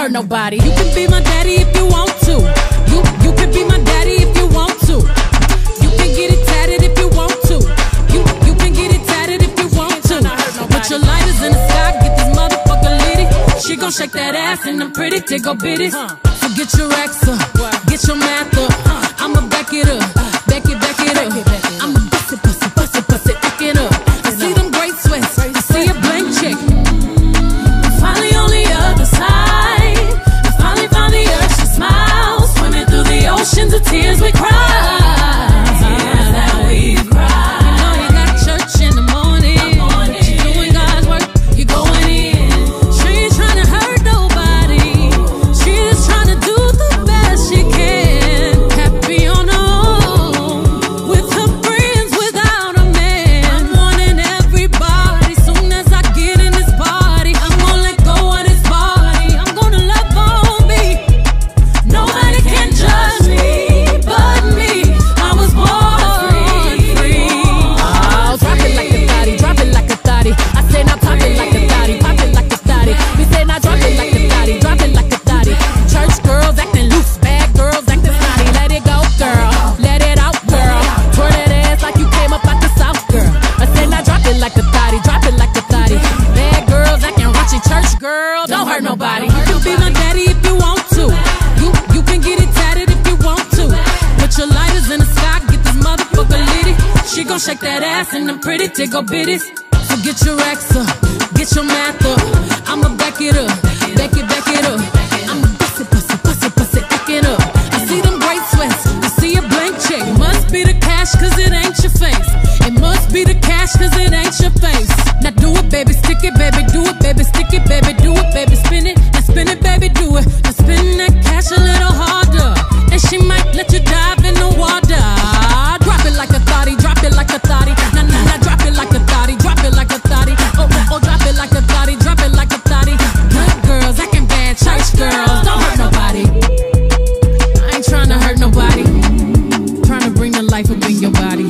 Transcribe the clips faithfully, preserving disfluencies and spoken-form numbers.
hurt nobody. You can be my daddy if you want to. You you can be my daddy if you want to. You can get it tatted if you want to. You you can get it tatted if you want to. Put your lighters in the sky, get this motherfucker litty. She gon' shake that ass and them pretty tickle bitties. So get your racks up, get your math up. I'ma back it up, back it, back it up. I'ma bust it, bust it, bust it, bust it, back it up. I see them great sweats, I see a blank check. Finally on the other side, I finally found the urge to smile. Swimming through the oceans of tears we cry. Tears that we cry. You know you got church in the morning, but you're doing God's work, you're going in. She ain't trying to hurt nobody, she's just trying to do the best she can. Happy on her own, with her friends, without a man. I'm wanting everybody, soon as I get in this party, I'm gonna let go of this body, I'm gonna love on me. Nobody can judge me but me, I was born free. Oh, drop it like a thotty, drop it like a thotty. I say now pop it like a thotty, pop it like a thotty. We say now drop it like a thotty, drop it like a thotty. Church girls acting loose, bad girls acting snotty. Let it go, girl, let it out, girl. Twirl that ass like you came up out the south, girl. I say now drop it like a thotty, drop it like a thotty. Bad girls acting raunchy, church girl, don't hurt nobody. You can be my daddy if you want to. You you can get it tatted if you want to. Put your lighters in the sky, get this motherfucker litty. She gon' shake that ass and them pretty tickle bitties. So get your racks up, get your math up. I'ma back it up, back it, back it up. I'ma bust it, bust it, bust it, bust it, back it up. I see them great sweats, I see a blank check. It must be the cash cause it ain't your face. It must be the cash cause it ain't your face. Now do it, baby, stick it, baby, do it, baby, stick it, baby, do it, baby, spin it, and spin it, baby, do it. Now spin that cash a little harder, and she might let you dive in the water. Drop it like a thotty, drop it like a thotty. Nah, nah, nah, drop it like a thotty, drop it like a thotty. Oh, oh, oh, drop it like a thotty, drop it like a thotty. Good girls acting bad, church girls, don't hurt nobody. I ain't trying to hurt nobody, trying to bring the life up in your body.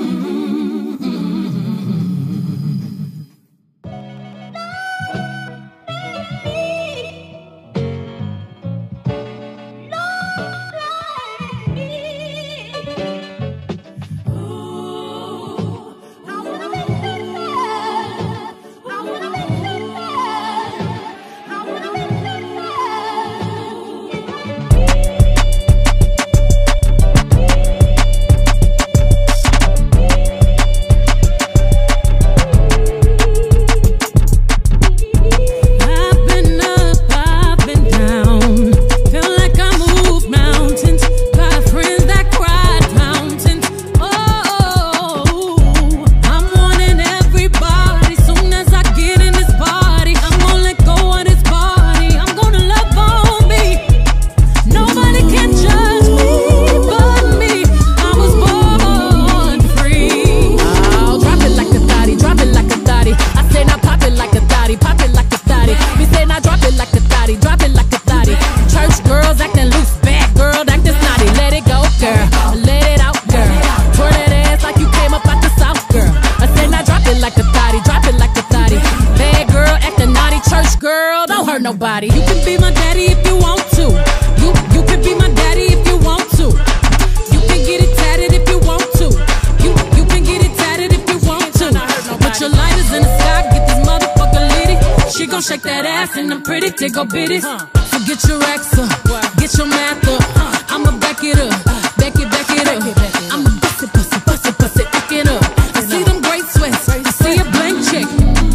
Nobody. You can be my daddy if you want to. You you can be my daddy if you want to. You can get it tatted if you want to. You you can get it tatted if you want to. Put your lighters in the sky, get this motherfucker litty. She gon' shake that ass and them pretty tickle bitties. So get your racks up, get your math up. I'ma back it up, back it, back it up. I'ma bust it, bust it, bust it, bust it, back it up. I see them great sweats, I see a blank check.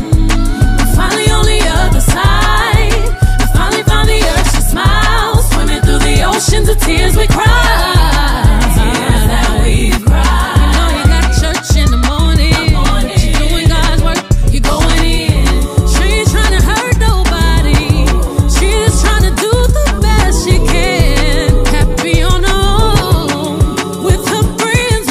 Finally on the other side, I finally found the urge to smile. Swimming through the oceans of tears we cry. Tears that we cry. You know you got church in the morning, but you're doing God's work, you're going in. She ain't trying to hurt nobody, she's just trying to do the best she can. Happy on her own, with her friends,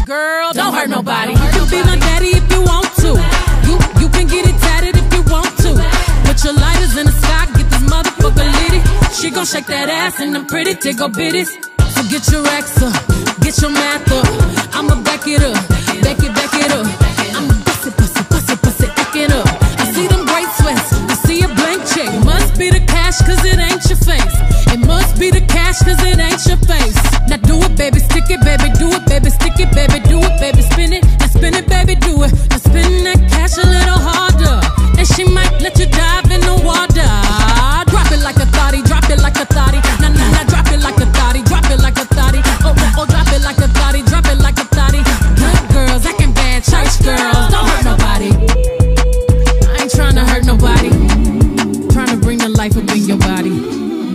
girl, don't hurt nobody. You can be my daddy if you want to. You you can get it tatted if you want to. Put your lighters in the sky, get this motherfucker litty. She gon' shake that ass in them pretty tickle bitties. So get your racks up, get your math up. I'ma back it up, back it, back it up. I'ma bust it, bust it, bust it, bust it, back it up. I see them great sweats, I see a blank check. Must be the cash cause it ain't your face. It must be the cash cause it ain't your face. Now do it, baby, stick it, baby, do it, baby, stick it, baby, do it, baby, spin it. Now spin it, baby, do it. Now spin that cash a little harder. And she might let you dive in the water. Drop it like a thotty, drop it like a thotty. Nah, nah, nah, drop it like a thotty, drop it like a thotty. Oh, oh, oh, drop it like a thotty, drop it like a thotty. Good girls, acting bad, church girls, don't hurt nobody. I ain't trying to hurt nobody. Trying to bring the life up in your body.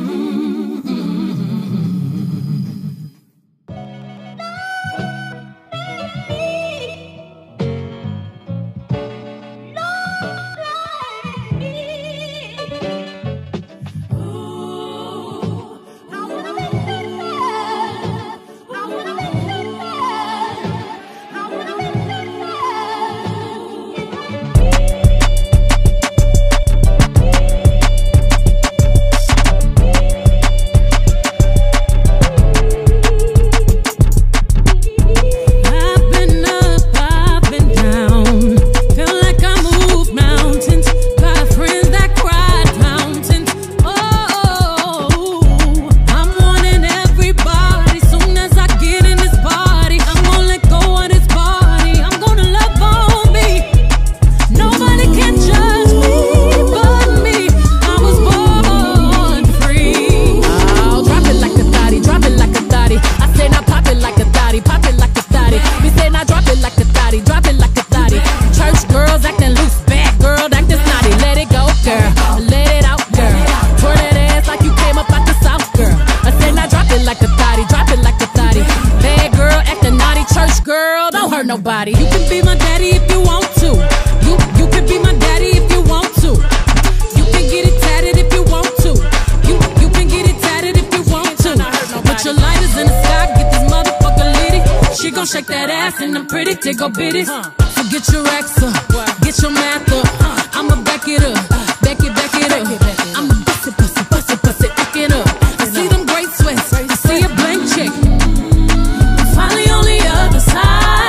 Nobody. You can be my daddy if you want to. You you can be my daddy if you want to. You can get it tatted if you want to. You you can get it tatted if you want to. Put your lighters in the sky, get this motherfucker litty. She gon' shake that ass in them pretty tickle bitties. So get your racks up, get your math up. I'ma back it up, back it, back it up. I'ma bust it, bust it, bust it, bust it, back it up. I see them great sweats, I see a blank check. I'm finally on the other side.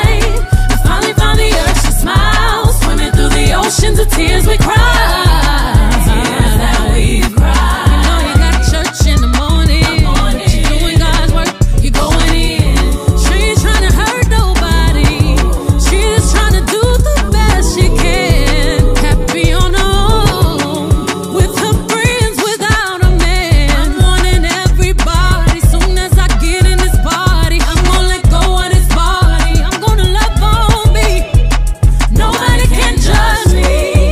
Oceans of tears we cry, tears that we cry. You know you got church in the morning, morning. You doing God's work, you going in. She ain't trying to hurt nobody, she just trying to do the best she can. Happy on her own, with her friends, without a man. I'm wanting everybody, soon as I get in this party, I'm gonna let go of this body, I'm gonna love on me. Nobody can judge me.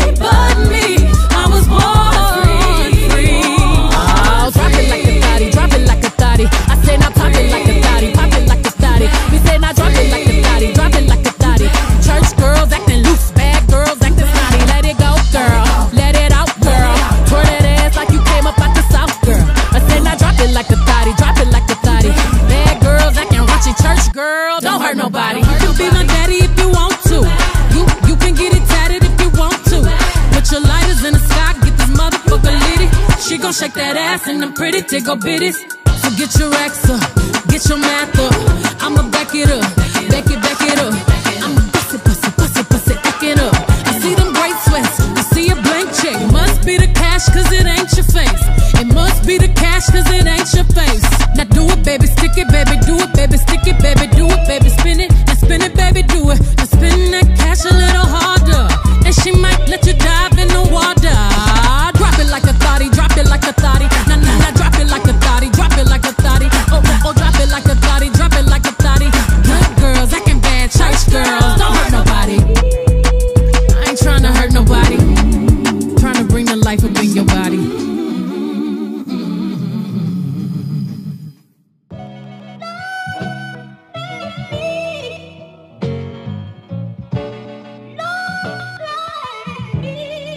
Girl, don't hurt nobody. You can be my daddy if you want to. You you can get it tatted if you want to. Put your lighters in the sky, get this motherfucker litty. She gon' shake that ass in them pretty tickle bitties. So get your racks up, get your math up. I'ma back it up, back it, back it up. I'ma bust it, bust it, bust it, bust it, back it up. I see them great sweats, I see a blank check. Must be the cash cause it ain't your face. It must be the cash cause it ain't your face. Now do it, baby, stick it, baby, do it, baby, stick it, baby, do it, baby, spin it. Now spin it, baby, do it. Now spin that cash a little harder. And she might let you dive in the water. Drop it like a thotty, drop it like a thotty. Nah, nah, nah, drop it like a thotty, drop it like a thotty. Oh, oh, oh, drop it like a thotty, drop it like a thotty. Good girls, acting bad, church girls, don't hurt nobody. I ain't trying to hurt nobody. Trying to bring the life up in your body. No, no, no,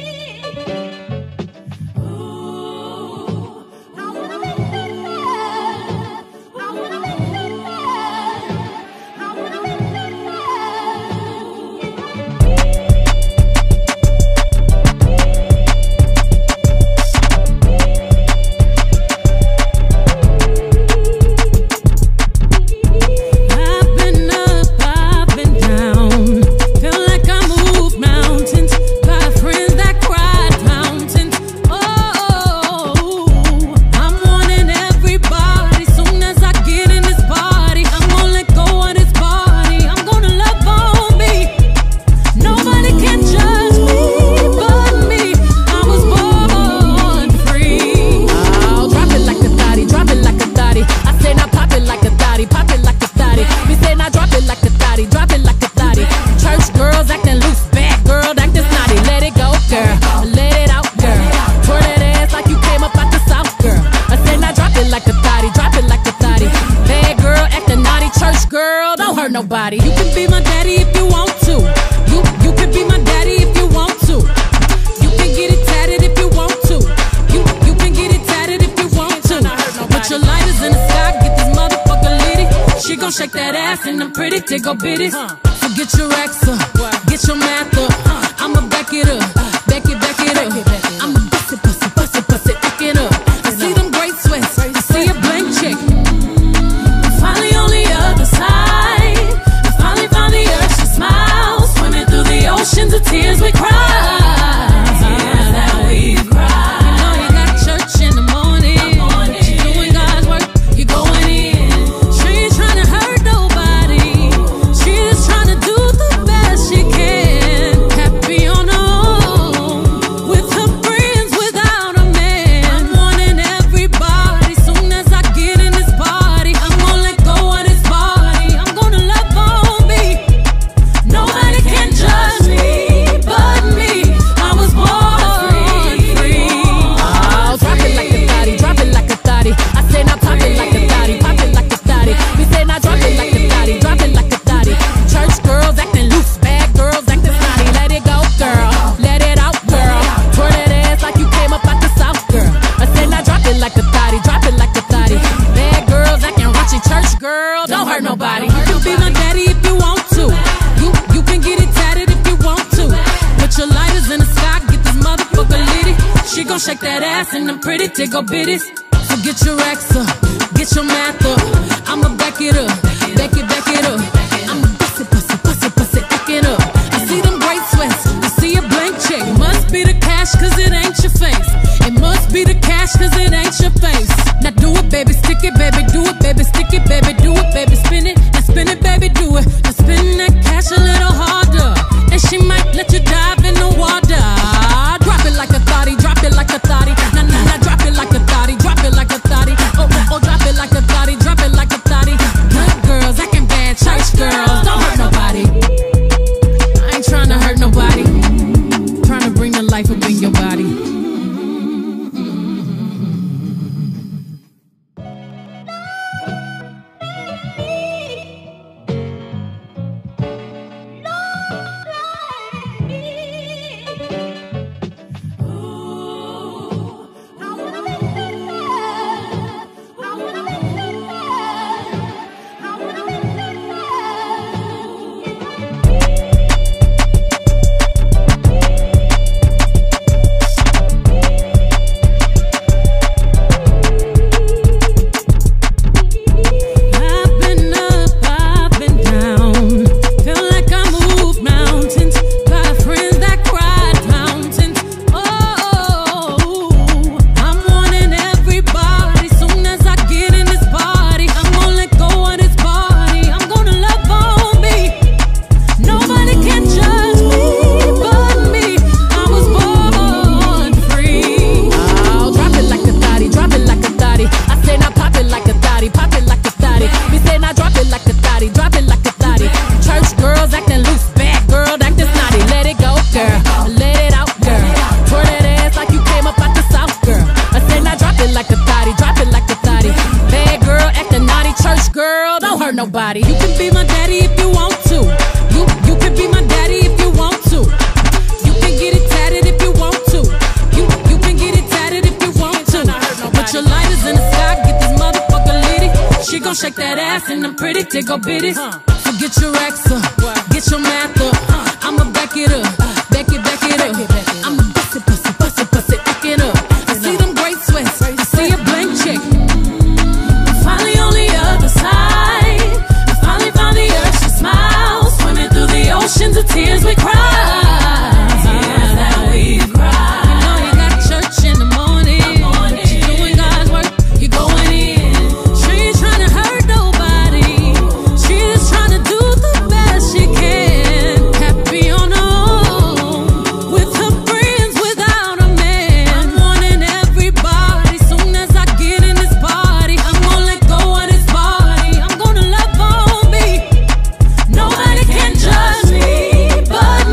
my daddy if you want to. You you can be my daddy if you want to. You can get it tatted if you want to. You you can get it tatted if you want to. Put your lighters in the sky, get this motherfucker litty. She gon' shake that ass and them pretty tickle bitties. So get your racks up, get your math up. I'ma back it up, back it, back it up. I'ma bust it, bust it, bust it, bust it, back it up. I see them great sweats, I see a blank check. And finally on the other side, I finally found the urge to smile. Swimming through the oceans of tears we cry. Tears that we cry. You know you got church in the morning, but you doing God's work, you going in. She ain't trying to hurt nobody, she just trying to do the best she can. Happy on her own, with her friends, without a man. I'm wanting everybody, soon as I get in this party, I'm gonna let go of this body, I'm gonna love on me. Nobody can judge me but me, I was born free. Oh, drop it like a thotty, drop it like a thotty. I say now pop it like a thotty, pop it like a thotty. We say now drop it like a thotty, drop it like a thotty. Church girls acting loose, bad girls acting snotty. Let it go, girl, let it out, girl. Twirl that ass like you came up out the south, girl. I say now drop it like a thotty, drop it like a thotty. Bad girls acting raunchy, church girl, don't hurt nobody. You can be my daddy if you want to. You you can get it tatted if you want to. Put your lighters in the sky, get this motherfucker litty. She gon' shake that ass and them pretty tickle bitties. So get your racks up, get your math up. I'ma back it up, back it, back it up. I'ma bust it, bust it, bust it, bust it, back it up. I see them great sweats, I see a blank check. It must be the cash cause it ain't your face. It must be the cash cause it ain't your face. Now do it, baby, stick it, baby, do it, baby, stick it, baby, do it, baby, spin it, and spin it, baby, do it. Now spin that cash a little harder, and she might let you dive in the water. Drop it like a thotty, drop it like a thotty. Nah, nah, nah, drop it like a thotty, drop it like a thotty. Oh, oh, oh, drop it like a thotty, drop it like a thotty. Good girls acting bad, church girls, don't hurt nobody. I ain't trying to hurt nobody, trying to bring the life up in your body. Nobody. You can be my daddy if you want to. You you can be my daddy if you want to. You can get it tatted if you want to. You you can get it tatted if you want to. Put your lighters in the sky, get this motherfucker litty. She gon' shake that ass and them pretty tickle bitties. So get your racks up, get your math up. I'ma back it up, back it, back it up. I'ma bust it, bust it, bust it, bust it, back it up. I see them great sweats, I see a blank check. And finally on the other side, I finally found the urge to smile. Swimming through the oceans of tears we cry. Tears that we cry. You know you got church in the morning, but you doing God's work, you going in. She ain't trying to hurt nobody, she just trying to do the best she can. Happy on her own, with her friends, without a man. I'm wanting everybody, soon as I get in this party, I'm gonna let go of this body, I'm gonna love on me. Nobody can judge me but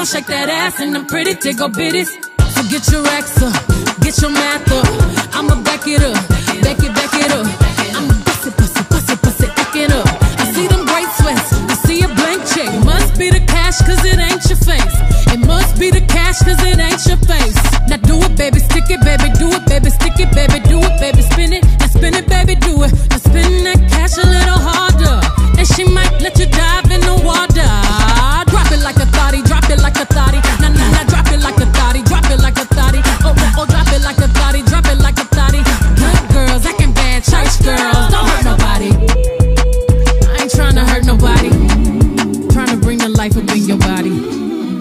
shake that ass and them pretty tickle bitties. So get your racks up, get your math up. I'ma back it up, back it, back it up. I'ma bust it, bust it, bust it, bust it, back it up. I see them great sweats, I see a blank check. Must be the cash cause it ain't your face. It must be the cash cause it ain't your face. Now do it baby, stick it baby, do it baby, stick it baby, do it baby, spin it, now spin it baby, do it. Now spin that cash a little harder, and she might let you dive in the water. Drop it like a thotty, drop it like a thotty. Nah, nah, nah, drop it like a thotty, drop it like a thotty. Oh, oh, oh, drop it like a thotty, drop it like a thotty. Good girls, acting bad, church girls, don't hurt nobody. I ain't trying to hurt nobody, trying to bring the life up in your body.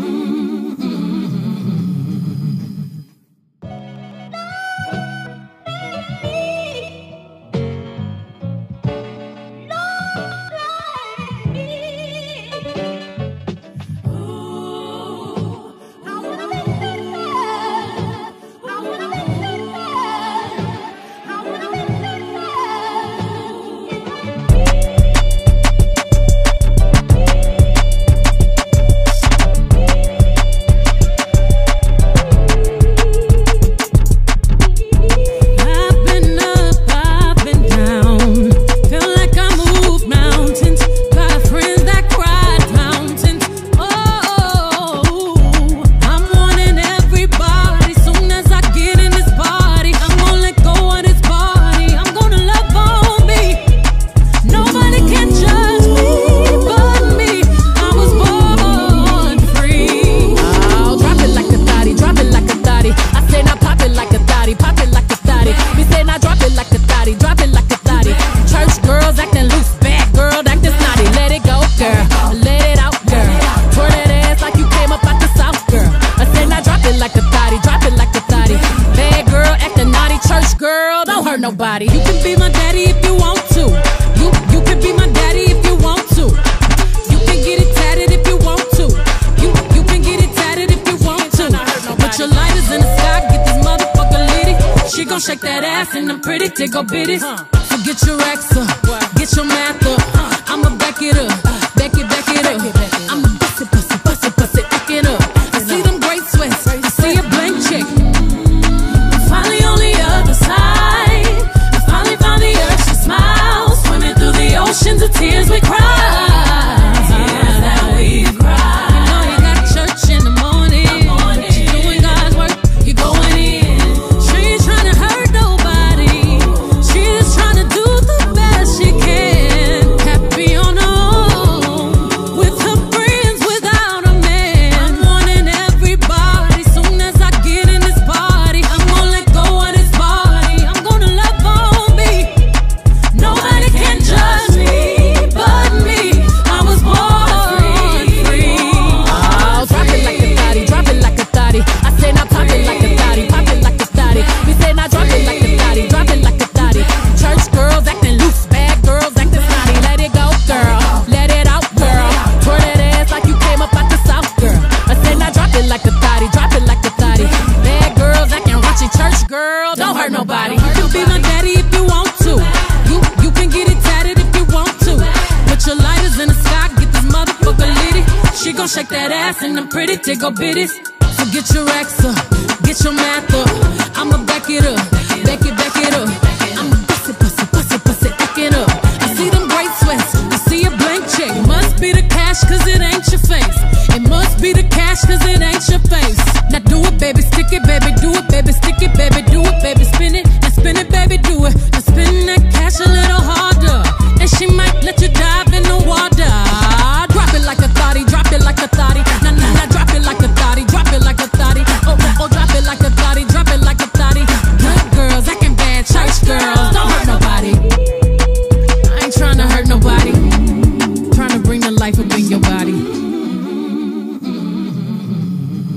Nobody. You can be my daddy if you want to. You you can be my daddy if you want to. You can get it tatted if you want to. You you can get it tatted if you want to. Put your lighters in the sky, get this motherfucker litty. She gon' shake that ass and them pretty tickle bitties. So get your racks up, get your math up. I'ma back it up, back it, back it up. I'ma bust it, bust it, bust it, bust it, back it up. I see them great sweats, I see a blank check. I'm finally on the other side. Oceans of tears we cry, tears that we cry. You know you got church in the morning, morning. You doing God's work, you going in. She ain't trying to hurt nobody, she just trying to do the best she can. Happy on her own, with her friends, without a man. I'm wanting everybody, soon as I get in this party, I'm gonna let go of this body, I'm gonna love on me. Nobody can judge me. Girl, don't hurt nobody. You can be my daddy if you want to. You you can get it tatted if you want to. Put your lighters in the sky, get this motherfucker litty. She gon' shake that ass and them pretty tickle bitties. So get your racks up, get your math up. I'ma back it up, back it, back it up. I'ma bust it, bust it, bust it, bust it, back it up. I see them great sweats, I see a blank check. Must be the cash cause it ain't your face. It must be the cash cause it ain't your face. Now do it baby, stick it baby, do it baby, stick it baby, do it baby, spin it, now spin it baby, do it. Now spin that cash a little harder, and she might let you dive in the water. Drop it like a thotty, drop it like a thotty. Nah, nah, nah, drop it like a thotty, drop it like a thotty. Oh, oh, oh, drop it like a thotty, drop it like a thotty. Good girls, acting bad, church girls, don't hurt nobody. I ain't trying to hurt nobody, trying to bring the life up in your body.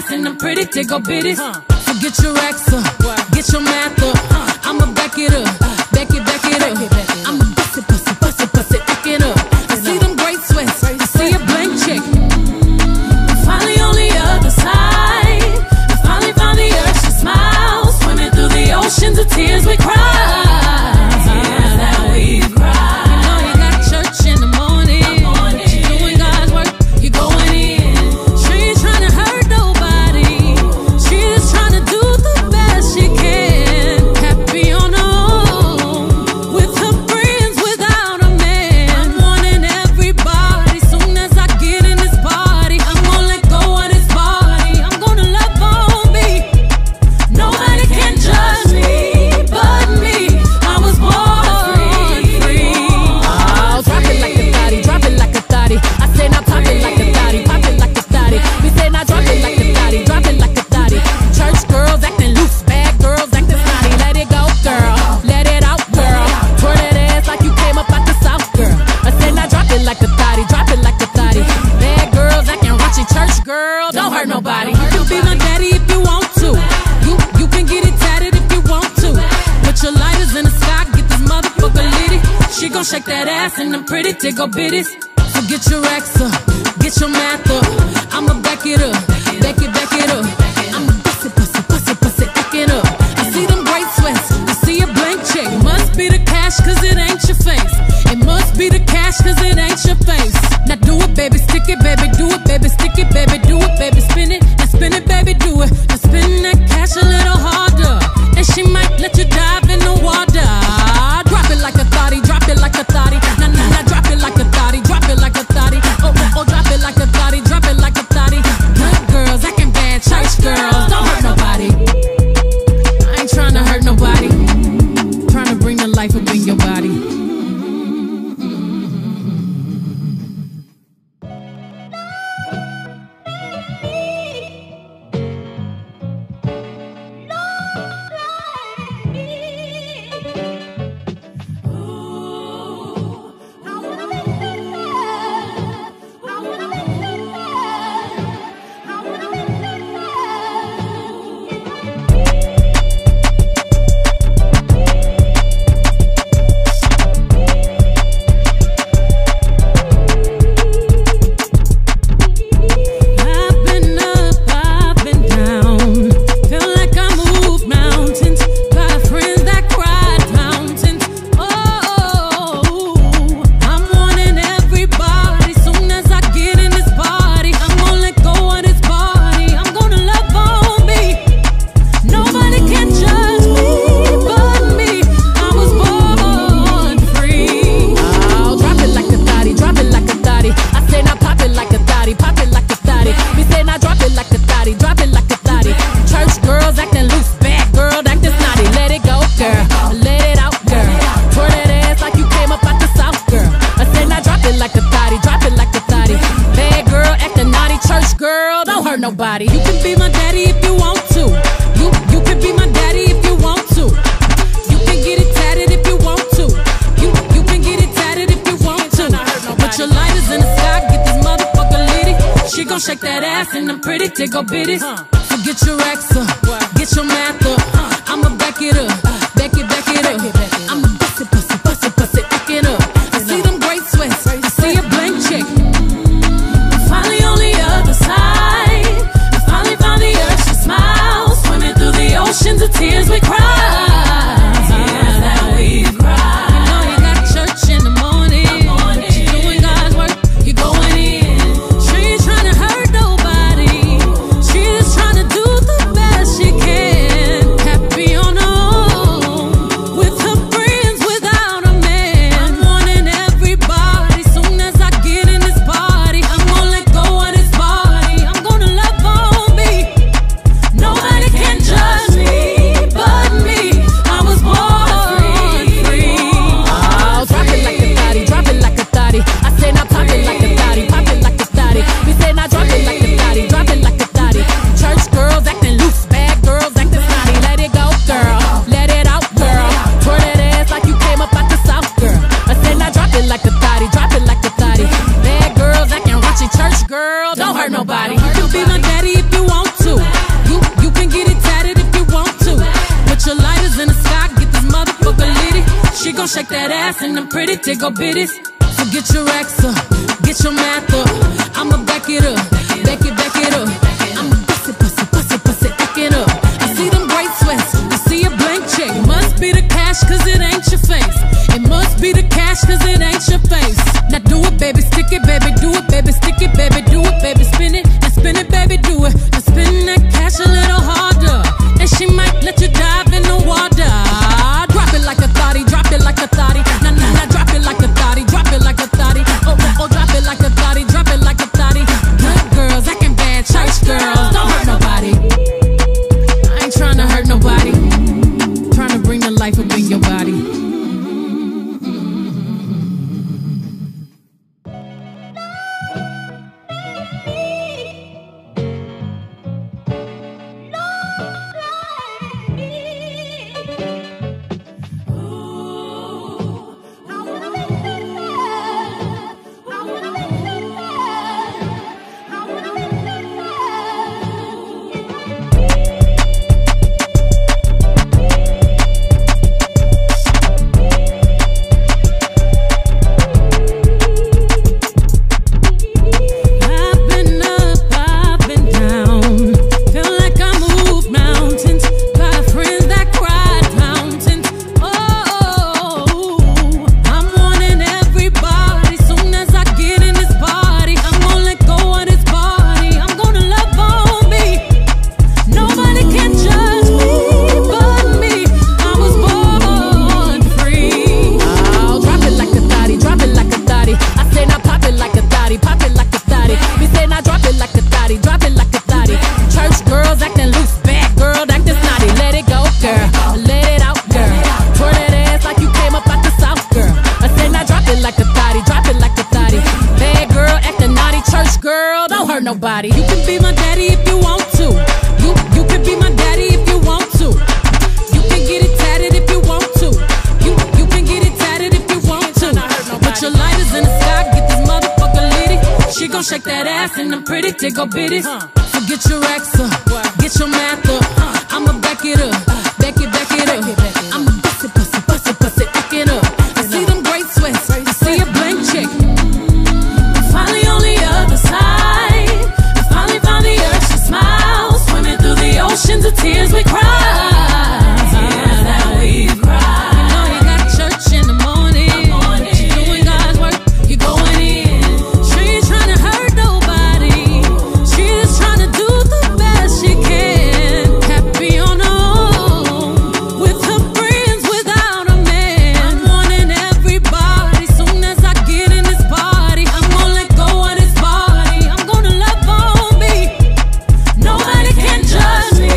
ass and I'm pretty tickle bitties. So get your racks up, get your math up. I'ma back it up, back it, back it up. I'ma bust it, bust it, bust it, bust it, back it up. I see them great sweats, I see a blank check. I'm finally on the other side. I finally found the urge to smile, swimming through the oceans of tears we cry. Tears that we cry. You know you got church in the morning, but you're doing God's work, you're going in. She ain't trying to hurt nobody, she's just trying to do the best she can. Happy on her own, with her friends, without a man. I'm warning everybody, soon as I get in this party, I'm gonna let go of this body, I'm gonna love on me. Nobody can judge me but me. I was born free. Oh, drop it like a thotty, drop it like a thotty. I say now pop it like a thotty, pop it like a thotty. We say now drop it like a thotty, drop it like a thotty. Church girls acting loose, bad girls acting snotty. Let it go, girl, let it out, girl. Twirl that ass like you came up out the south, girl. I say now drop it like a thotty, drop it like a thotty. Bad girls acting raunchy, church girl, don't hurt nobody. You can be my daddy if you want to. You you can get it tatted if you want to. Put your lighters in the sky, get this motherfucker litty. She gon' shake that ass and them pretty tickle bitties. So get your racks up, get your math up. I'ma back it up, back it, back it up. I'ma bust it, bust it, bust it, bust it, back it up. I see them great sweats, I see a blank check. It must be the cash cause it ain't your face. It must be the cash cause it ain't your face. Now do it, baby, stick it, baby, do it, baby, stick it, baby, do it, baby, spin it, and spin it, baby, do it. And spin that cash a little harder, and she might let you dive in the water. Drop it like a thotty, drop it like a thotty. Nah, nah, nah, drop it like a thotty, drop it like a thotty. Oh, oh, oh, drop it like a thotty, drop it like a thotty. Good girls acting bad, church girls, don't hurt nobody. I ain't trying to hurt nobody, trying to bring the life up in your body. Nobody. You can be my daddy if you want to. You you can be my daddy if you want to. You can get it tatted if you want to. You you can get it tatted if you want to. Put your lighters in the sky, get this motherfucker litty. She gon' shake that ass and them pretty tickle bitties. So get your racks up, get your math up. I'ma back it up, back it, back it up. I'ma bust it, bust it, bust it, bust it, back it up. I see them great sweats, I see a blank check. I'm finally on the other side. Oceans of tears we cry. Tears that we cry. You know you got church in the morning, but you're doing God's work, you're going in. She ain't trying to hurt nobody, she's just trying to do the best she can. ass and them pretty tickle bitties. So get your racks up, get your math up. I'ma back it up, back it, back it up. I'ma bust it, bust it, bust it, bust it, back it up. I see them great sweats, I see a blank check. Must be the cash cause it ain't your face. It must be the cash cause it ain't your face. Now do it baby, stick it baby, do it baby, stick it baby, do it baby, spin it, now spin it baby, do it. Now spin that cash a little harder, and she might let you dive in the water. Drop it like a thotty, drop it like a thotty. Nah, nah, nah, drop it like a thotty, drop it like a thotty. Oh, oh, oh, drop it like a thotty, drop it like a thotty. Good girls, acting bad, church girls, don't hurt nobody. I ain't trying to hurt nobody, trying to bring the life up in your body. Nobody. You can be my daddy if you want to. You you can be my daddy if you want to. You can get it tatted if you want to. You you can get it tatted if you want to. Put your lighters in the sky, get this motherfucker litty. She gon' shake that ass and them pretty tickle bitties. So get your racks up, get your math up. I'ma back it up, back it, back it up. I'ma bust it, bust it, bust it, bust it, back it up. I see them great sweats, I see a blank check. I'm finally on the other side. Oceans of tears we cry, tears that we cry. You know you got church in the morning, morning. You doing God's work, you going in. She ain't trying to hurt nobody, she just trying to do the best she can. Happy on her own, with her friends, without a man. I'm wanting everybody, soon as I get in this party, I'm gonna let go of this body, I'm gonna love on me. Nobody can judge me.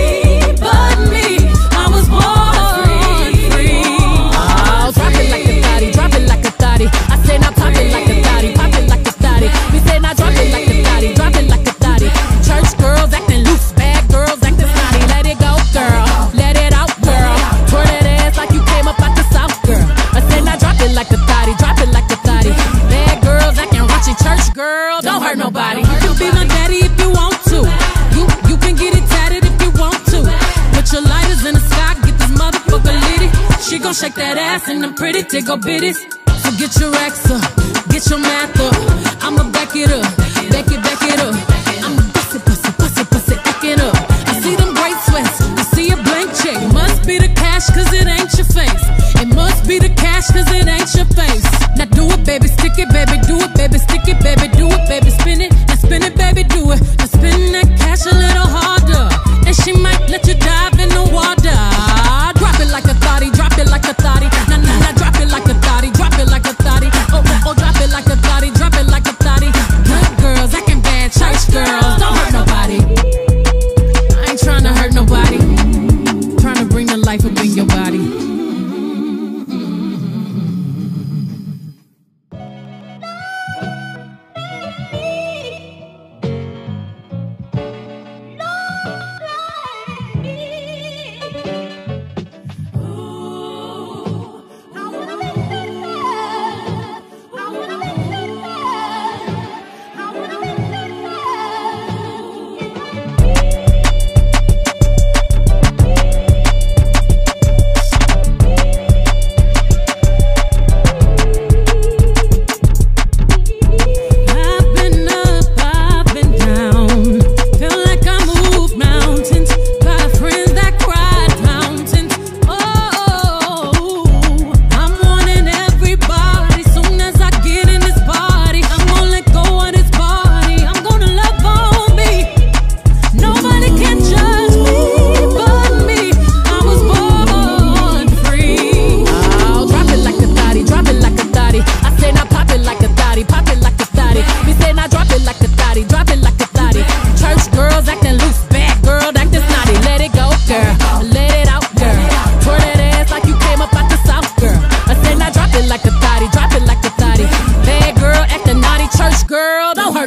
Girl, don't hurt nobody. You can be my daddy if you want to. You you can get it tatted if you want to. Put your lighters in the sky, get this motherfucker litty. She gon' shake that ass and them pretty tickle bitties. So get your racks up, get your math up. I'ma back it up, back it, back it up. I'ma bust it, bust it, bust it, bust it, back it up. I see them great sweats, I see a blank check. Must be the cash cause it ain't your face. It must be the cash cause it ain't your face. Now do it baby, stick it baby, do it baby, stick it baby, do it baby, spin it, now spin it baby, do it. Now spin that cash a little harder, and she might let you dive in the water. Drop it like a thotty, drop it like a thotty. Nah, nah, nah, drop it like a thotty, drop it like a thotty. Oh, oh, oh, drop it like a thotty, drop it like a thotty. Good girls, acting bad, church girls, don't hurt nobody. I ain't trying to hurt nobody, trying to bring the life up in your body.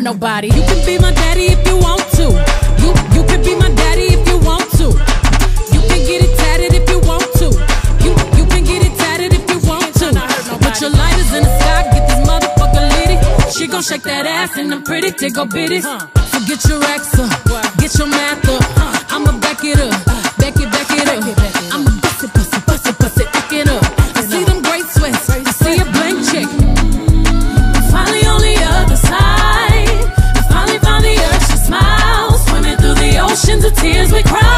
nobody. You can be my daddy if you want to. You you can be my daddy if you want to. You can get it tatted if you want to. You you can get it tatted if you want to. Put your lighters in the sky, get this motherfucker litty. She gon' shake that ass and them pretty tickle bitties. So get your racks up, get your math up. I'ma back it up, back it, back it up. I'ma bust it, bust it, bust it, bust it, back it up. I see them great sweats, I see a blank check. I'm finally on the other side. I finally found the urge to smile. Swimming through the oceans of tears we cry.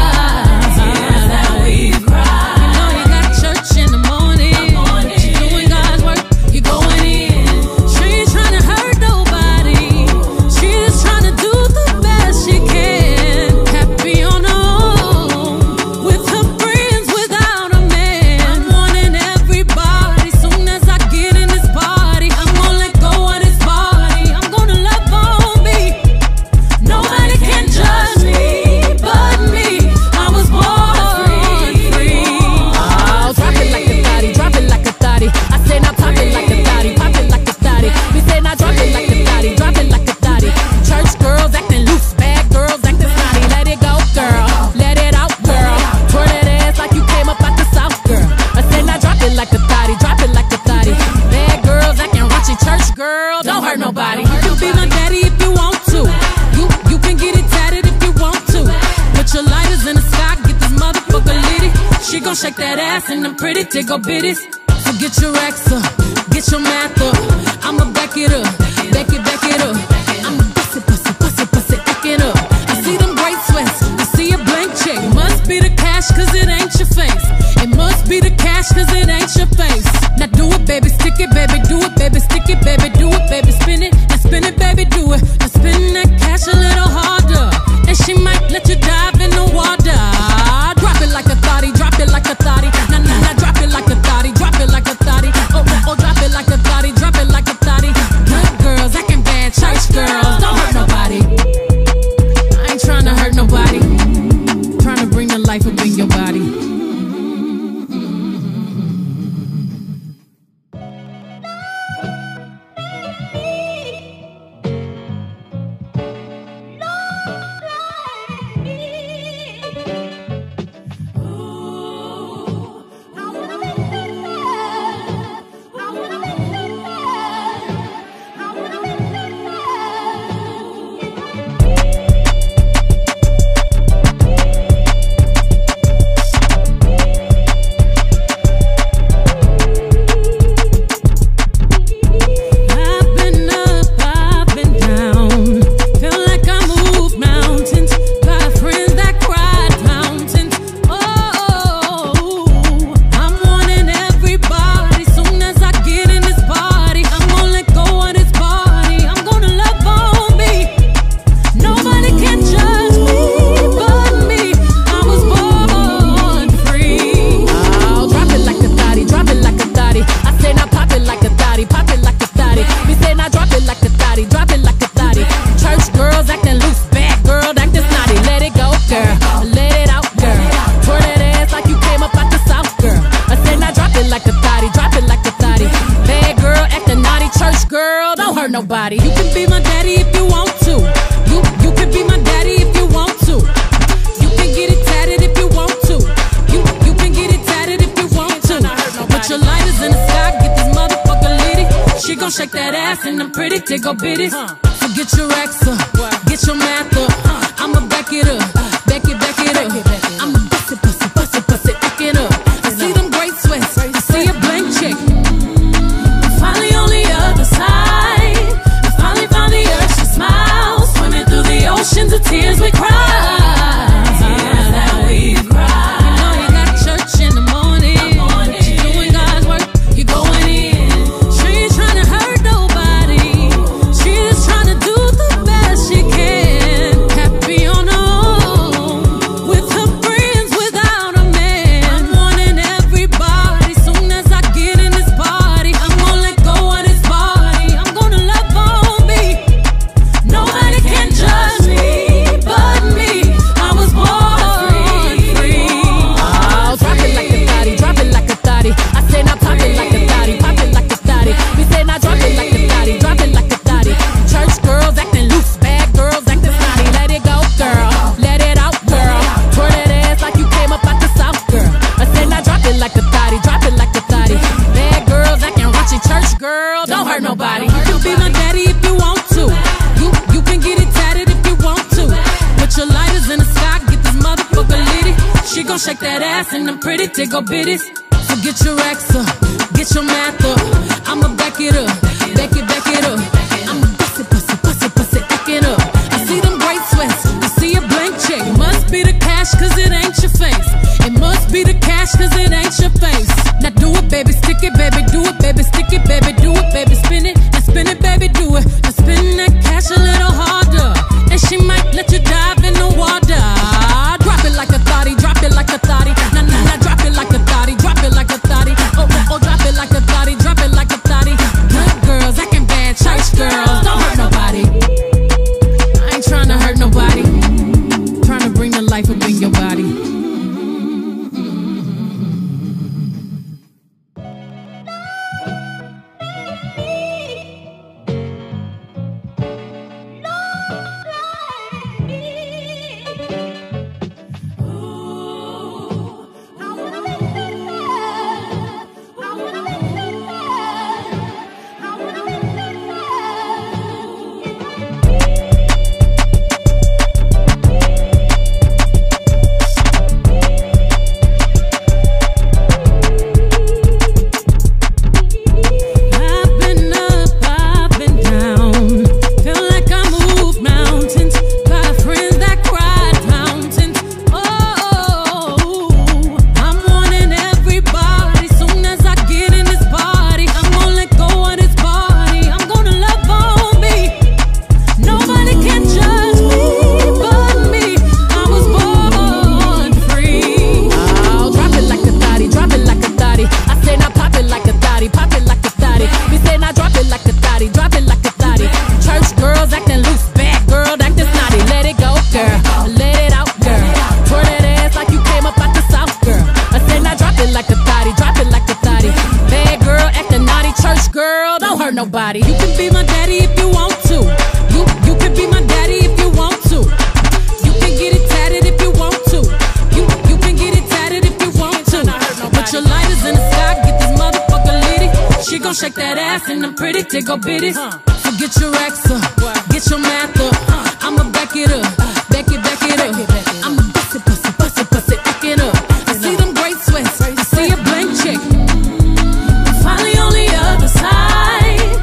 Tears that we cry. You know you got church in the morning. You're doing God's work, you're going in. She ain't trying to hurt nobody. She's just trying to do the best she can. Happy on her own, with her friends, without a man. I'm wanting everybody. Soon as I get in this party, I'm gonna let go of this body. I'm gonna love on me. Nobody can judge me but me. I was born free. Oh, drop it like a thotty, drop it like a thotty. I say now pop it like a thotty, pop it like a thotty. We say now drop it like a thotty, drop it like a thotty. Church girls acting loose, bad girls acting snotty. Let it go, girl, let it out, girl. Twirl that ass like you came up out the south, girl. I say now drop it like a thotty, drop it like a thotty. Bad girls acting raunchy, church girl, don't hurt nobody. You can be my daddy if you want to. You you can get it tatted if you want to. Put your lighters in the sky, get this motherfucker litty. She gon' shake that ass and them pretty tickle bitties. So get your racks up, get your math up. I'ma back it up, back it, back it up. I'ma bust it, bust it, bust it, bust it, back it up. I see them great sweats, I see a blank check. It must be the cash cause it ain't your face. It must be the cash cause it ain't your face. Now do it, baby, stick it, baby, do it, baby, stick it, baby, do it, baby, spin it, and spin it, baby, do it. Now spin that cash a little harder, and she might let you dive in the water. Drop it like a thotty, drop it like a thotty. Nah, nah, nah, drop it like a thotty, drop it like a thotty. Oh, oh, oh, drop it like a thotty, drop it like a thotty. Good girls acting bad, church girls, don't hurt nobody. I ain't trying to hurt nobody. Trying to bring the life up in your body. Nobody. You can be my daddy if you want to. You you can be my daddy if you want to. You can get it tatted if you want to. You you can get it tatted if you want to. Put your lighters in the sky, get this motherfucker litty. She gon' shake that ass and them pretty tickle bitties. So get your racks up, get your math up. I'ma back it up, back it, back it up. I'ma bust it, bust it, bust it, bust it, back it up. I see them great sweats, I see a blank check. I'm finally on the other side. Oceans of tears we cry. Tears that we cry. You know you got church in the morning. You're doing God's work, you're going in. She ain't trying to hurt nobody. She's just trying to do the best she can. girl, don't hurt nobody. You can be my daddy if you want to. You you can get it tatted if you want to. Put your lighters in the sky, get this motherfucker litty. She gon' shake that ass and them pretty tickle bitties. So get your racks up, get your math up. I'ma back it up, back it, back it up. I'ma bust it, bust it, bust it, bust it, back it up. I see them great sweats, I see a blank check. Must be the cash cause it ain't your face. It must be the cash cause it ain't your face. Now do it, baby, stick it, baby, do it, baby, stick it, baby, do it, baby, spin it. Now spin it, baby, do it. Now spin that cash a little harder. And she might let you dive in the water. Drop it like a thotty, drop it like a thotty. Nah, nah, nah, drop it like a thotty, drop it like a thotty. Oh, oh, oh, drop it like a thotty, drop it like a thotty. Good girls, acting bad, church girls, don't hurt nobody. I ain't trying to hurt nobody. Trying to bring the life up in your body. Nobody. You can be my daddy if you want to. You you can be my daddy if you want to. You can get it tatted if you want to. You you can get it tatted if you want to. Put your lighters in the sky, get this motherfucker litty. She gon' shake that ass and them pretty tickle bitties. So get your racks up, get your math up. I'ma back it up, back it, back it up. I'ma bust it, bust it, bust it, bust it, back it up. I see them great sweats, I see a blank check. I'm finally on the other side.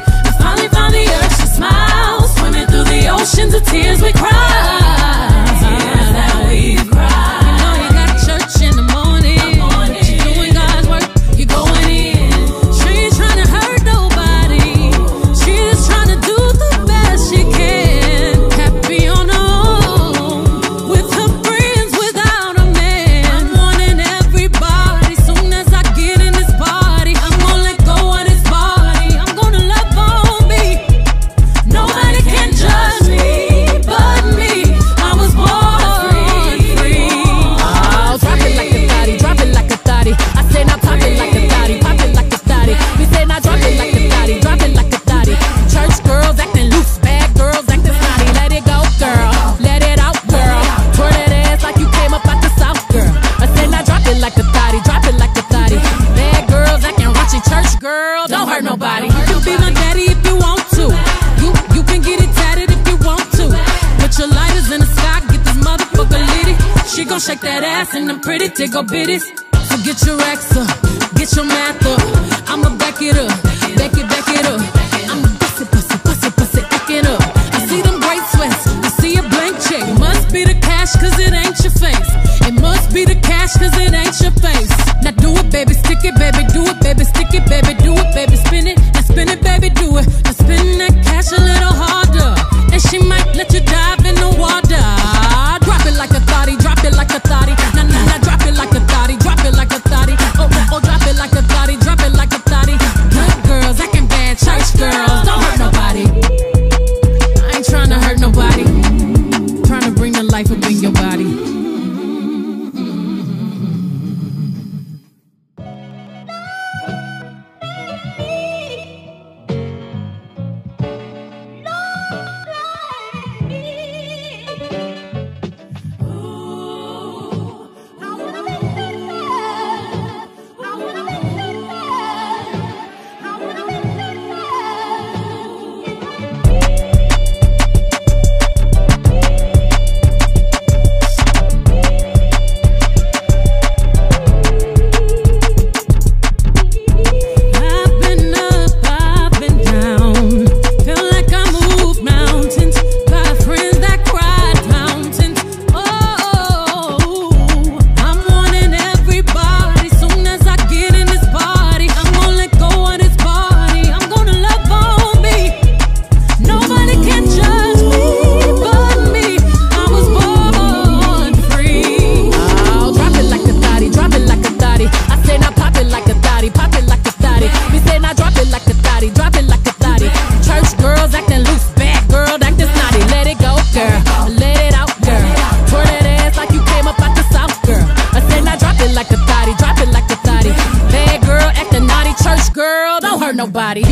Oceans of tears we cry, tears that we cry. You know you got church in the morning, morning. You doing God's work, you going in. She ain't trying to hurt nobody, she just trying to do the best she can. Happy on her own, with her friends, without a man. I'm wanting everybody, soon as I get in this party, I'm gonna let go of this body. I'm gonna love on me, nobody can judge me. Girl, don't hurt nobody. You can be my daddy if you want to. You you can get it tatted if you want to. Put your lighters in the sky, get this motherfucker litty. She gon' shake that ass and them pretty tickle bitties. So get your racks up, get your math up. I'ma back it up, back it, back it up. I'ma bust it, bust it, bust it, bust it, back it up. I see them great sweats, I see a blank check. Must be the cash cause it ain't your face. It must be the cash cause it ain't your face. Now do it, baby, stick it, baby, do it, baby, stick it, baby, do it, baby, spin it. Now spin it, baby, do it. Now spin that cash a little harder. And she might let you dive in the water. Drop it like a thotty, drop it like a thotty. Nah, nah, nah, drop it like a thotty, drop it like a thotty. Oh, oh, drop it like a thotty, drop it like a thotty. Good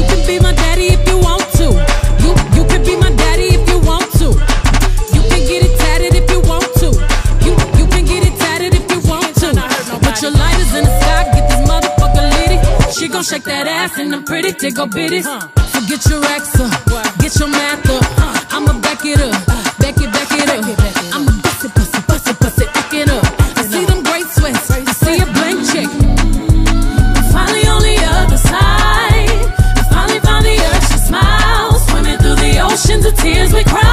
can be my daddy if you want to. You you can be my daddy if you want to. You can get it tatted if you want to. You you can get it tatted if you want to. Put your lighters in the sky, get this motherfucker litty. She gon' shake that ass in them pretty tickle bitties. So get your racks up, get your math up. I'ma back it up, back it, back it up. I'ma bust it, bust it, bust it, bust it, back it up. I see them great sweats, I see a blank check. I'm finally on the other side. I finally found the urge to smile. Swimming through the oceans of tears we cry.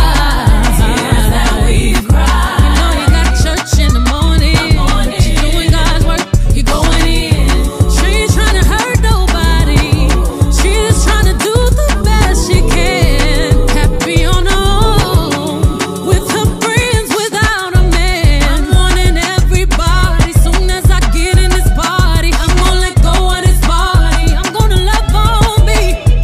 Tears that we cry. You know you got church in the morning. You're doing God's work, you're going in. She ain't trying to hurt nobody. She's just trying to do the best she can. Happy on her own, with her friends, without a man. I'm warning everybody, soon as I get in this party, I'm gonna let go of this body. I'm gonna love on me.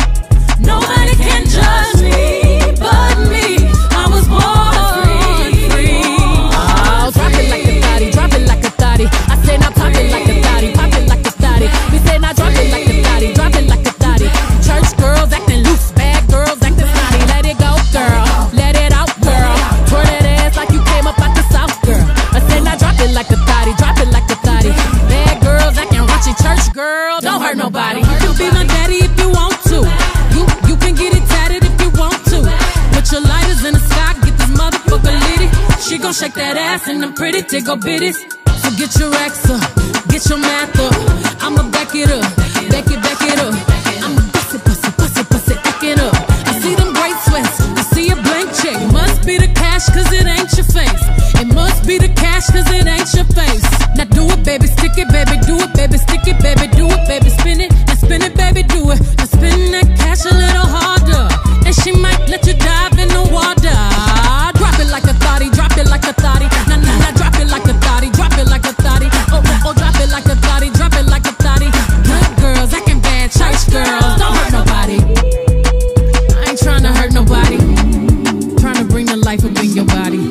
Nobody can judge me but me. I was born free. Oh, drop it like a thotty, drop it like a thotty. I say now pop it like a thotty, pop it like a thotty. We say now drop it like a thotty, drop it like a thotty. Church girls acting loose, bad girls acting snotty. Let it go, girl, let it out, girl. Twirl that ass like you came up out the south, girl. I say now drop it like a thotty, drop it like a thotty. Bad girls acting raunchy, church girl, don't hurt nobody. You can be my daddy if you want to. You you can get it tatted if you want to. Put your lighters in the sky, get this motherfucker litty. She gon' shake that ass in them pretty tickle bitties. So get your racks up, get your math up. I'ma back it up, back it, back it up. I'ma bust it, bust it, bust it, bust it, back it up. I see them great sweats, I see a blank check. It must be the cash cause it ain't your face. It must be the cash cause it ain't your face. Now do it, baby, stick it, baby, do it, baby, stick it, baby, do it, baby, spin it, and spin it, baby, do it. Now spin that cash a little harder, and she might let you dive in the water. Drop it like a thotty, drop it like a thotty. Nah, nah, nah, drop it like a thotty, drop it like a thotty. Oh, oh, oh, drop it like a thotty, drop it like a thotty. Good girls acting bad, church girls, don't hurt nobody. I ain't trying to hurt nobody, trying to bring the life up in your body.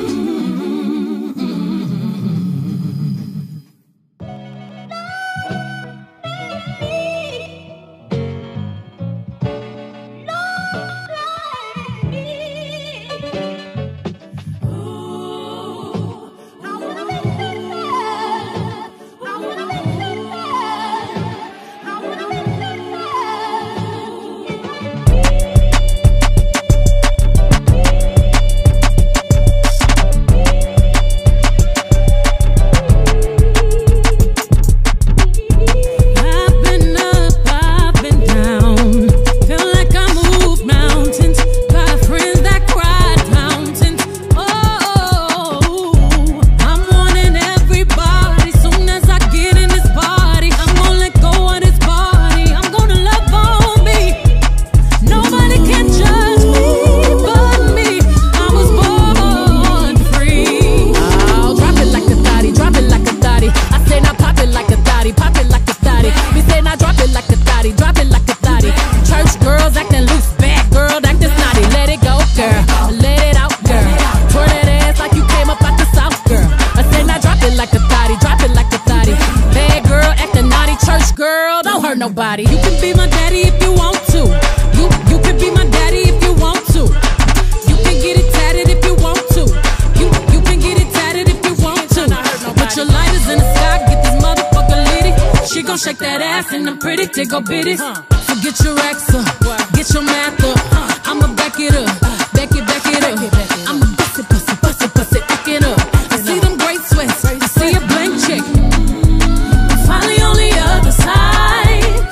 Nobody. You can be my daddy if you want to. You you can be my daddy if you want to. You can get it tatted if you want to. You you can get it tatted if you want to. Put your lighters in the sky, get this motherfucker litty. She gon' shake that ass in them pretty tickle bitties. So get your racks up, get your math up. I'ma back it up, back it, back it up. I'ma bust it, bust it, bust it, bust it, back it up. I see them great sweats, I see a blank check. I'm finally on the other side.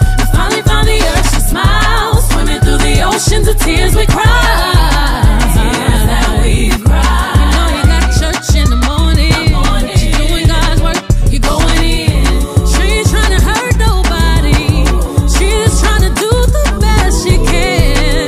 Oceans of tears we cry. Tears that we cry. You know you got church in the morning. You're doing God's work, you're going in. She ain't trying to hurt nobody. She's just trying to do the best she can.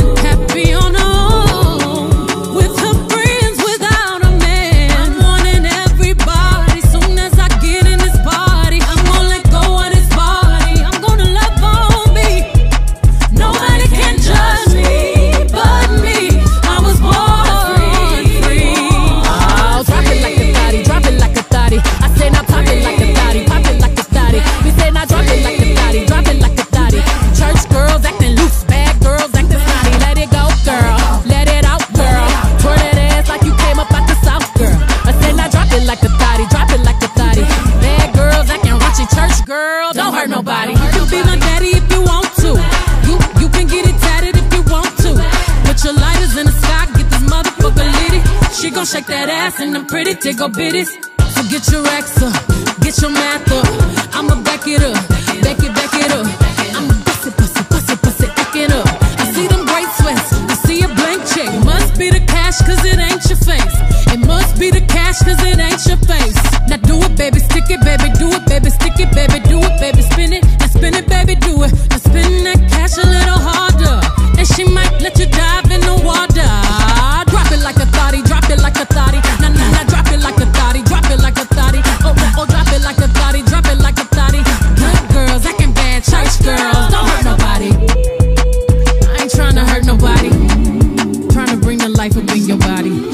shake that ass and them pretty tickle bitties. So get your racks up, get your math up. I'ma back it up, back it, back it up. I'ma bust it, bust it, bust it, bust it, back it up. I see them great sweats, I see a blank check. Must be the cash cause it ain't your face. It must be the cash cause it ain't your face. Now do it baby, stick it baby, do it baby, stick it baby, do it baby, spin it. Now spin it baby, do it. Now spin that cash a little harder. And she might let you dive in the water. Drop it like a thotty, drop it like a thotty. Nah, nah, nah, drop it like a thotty, drop it like a thotty. Oh, oh, oh, drop it like a thotty, drop it like a thotty. Good girls, acting bad, church girls, don't hurt nobody. I ain't trying to hurt nobody. Trying to bring the life up in your body.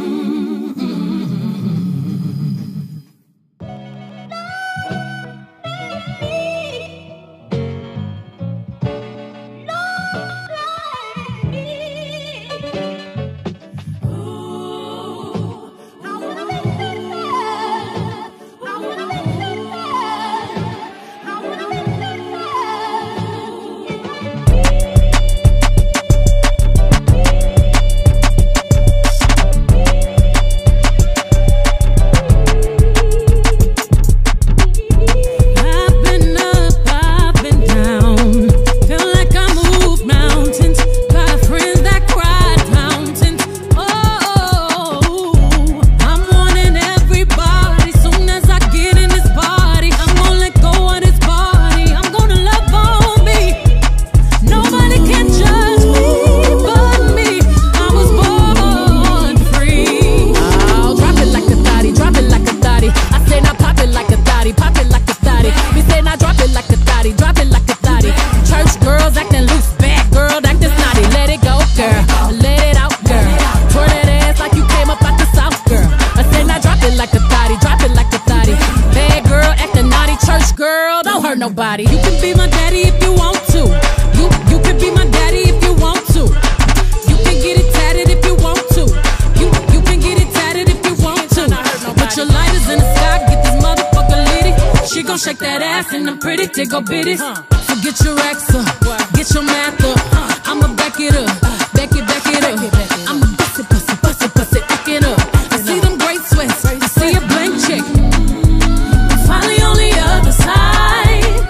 Nobody. You can be my daddy if you want to. You you can be my daddy if you want to. You can get it tatted if you want to. You you can get it tatted if you want to. Put your lighters in the sky, get this motherfucker litty. She gon' shake that ass and them pretty tickle bitties. So get your racks up, get your math up. I'ma back it up, back it, back it up. I'ma bust it, bust it, bust it, bust it, back it up. I see them great sweats, I see a blank check. I'm finally on the other side.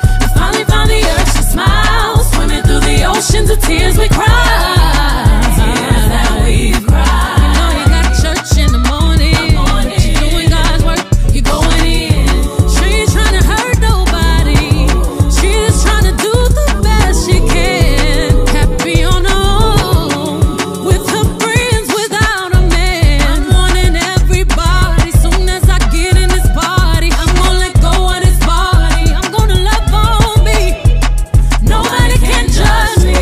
Oceans of tears we cry, tears that we cry. You know you got church in the morning, morning. You doing God's work, you going in. She ain't trying to hurt nobody, she just trying to do the best she can. Happy on her own, with her friends, without a man. I'm wanting everybody, soon as I get in this party, I'm gonna let go of this body, I'm gonna love on me. Nobody can judge me.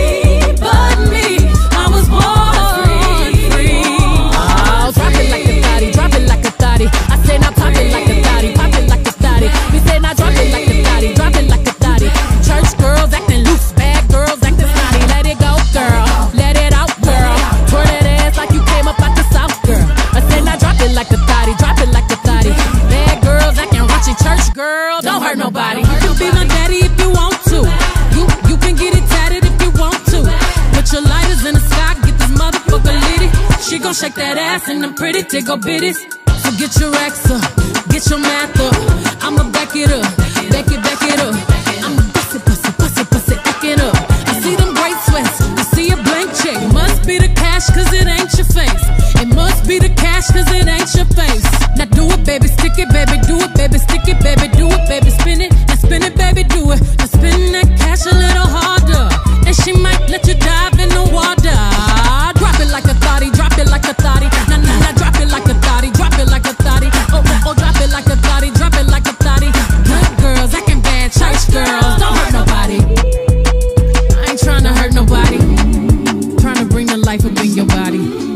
Girl, don't hurt nobody. You can be my daddy if you want to. You you can get it tatted if you want to. Put your lighters in the sky, get this motherfucker litty. She gon' shake that ass and them pretty tickle bitties. So get your racks up, get your math up. I'ma back it up, back it, back it up. I'ma bust it, bust it, bust it, bust it, back it up. I see them great sweats, I see a blank check. Must be the cash cause it ain't your face. It must be the cash cause it ain't your face. Now do it baby, stick it baby, do it baby, stick it baby, do it baby, spin it. Now spin it baby, do it. Now spin that cash a little harder. And she might let you dive in the water. Drop it like a thotty, drop it like a thotty. Nah, nah, nah, drop it like a thotty, drop it like a thotty. Oh, oh, oh, drop it like a thotty, drop it like a thotty. Good girls, acting bad, church girls, don't hurt nobody. I ain't trying to hurt nobody. Trying to bring the life up in your body.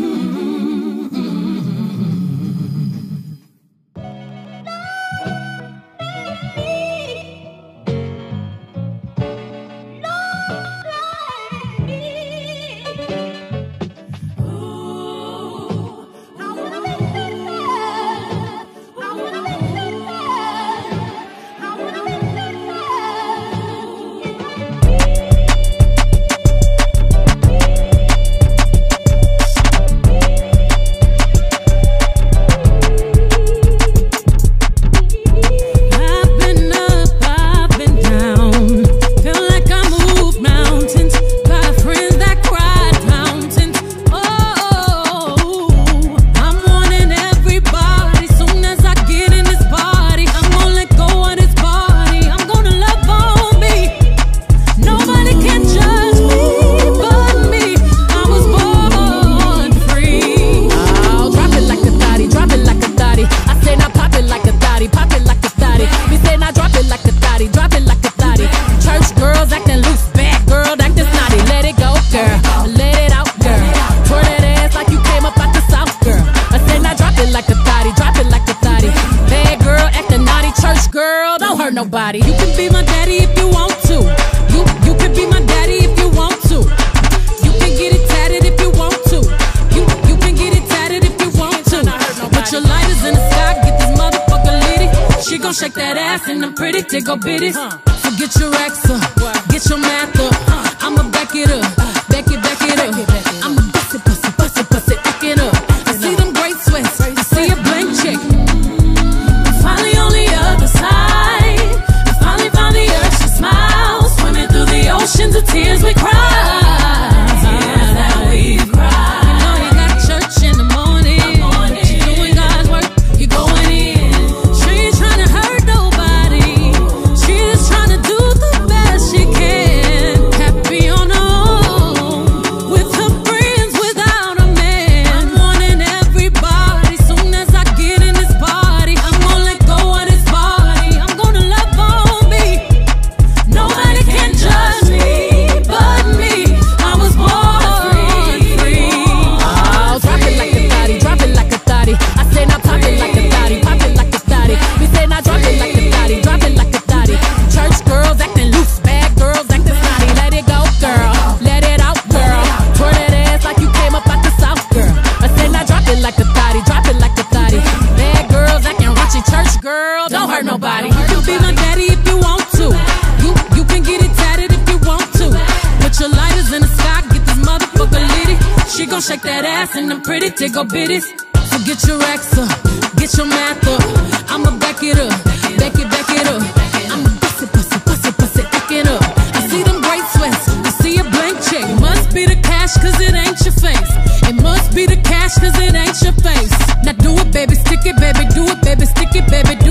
pretty tickle bitties. So get your racks up, get your math up. I'ma back it up, back it, back it up. I'ma bust it, bust it, bust it, bust it, back it up. I see them great sweats, I see a blank check. And finally on the other side, I finally found the urge to smile. Swimming through the oceans of tears we cry. Tears that we cry. You know you got church in the morning, but you're doing God's work, you're going in. She ain't trying to hurt nobody, she's trying to do the best she can. Happy on her own, with her friends, without a man. I'm warning everybody, soon as I get in this party, I'm gonna let go of this body, I'm gonna love on me. Nobody can judge me but me. I was born free. Oh, drop it like a thotty, drop it like a thotty. I say now pop it like a thotty, pop it like a thotty. We say now drop it like a thotty, drop it like a thotty. Church girls acting loose, bad girls acting snotty. Let it go, girl, let it out, girl. Twirl that ass like you came up out the south, girl. I say now drop it like a thotty, drop it like a thotty. Bad girls acting raunchy, church girl, don't hurt nobody. You can be my daddy if you want to. You you can get it tatted if you want to. Put your lighters in the sky, get this motherfucker litty. She gon' shake that ass in them pretty tickle bitties. So get your racks up, get your math up. I'ma back it up, back it, back it up. I'ma bust it, bust it, bust it, bust it, back it up. I see them great sweats, I see a blank check. It must be the cash cause it ain't your face. It must be the cash cause it ain't your face. Now do it baby, stick it baby, do it baby, stick it baby, do